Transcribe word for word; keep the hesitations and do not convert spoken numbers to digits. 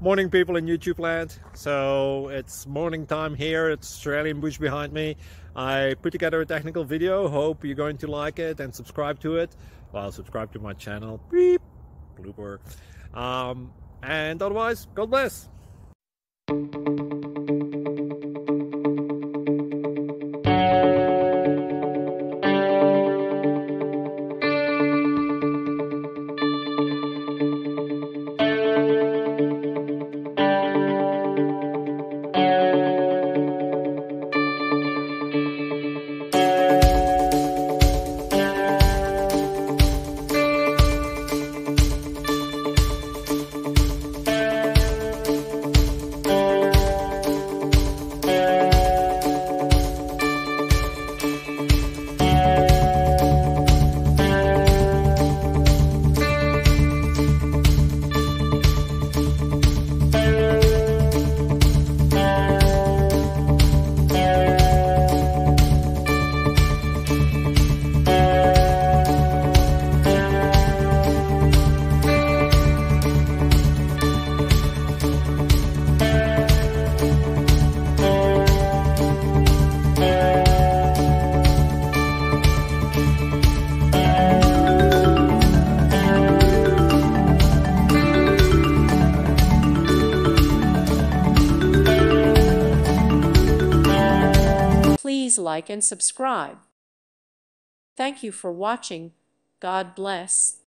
Morning, people in YouTube land. So it's morning time here. It's Australian bush behind me. I put together a technical video. Hope you're going to like it and subscribe to it. Well, subscribe to my channel. Beep. Blooper. Um, and otherwise, God bless. Please like and subscribe. Thank you for watching. God bless.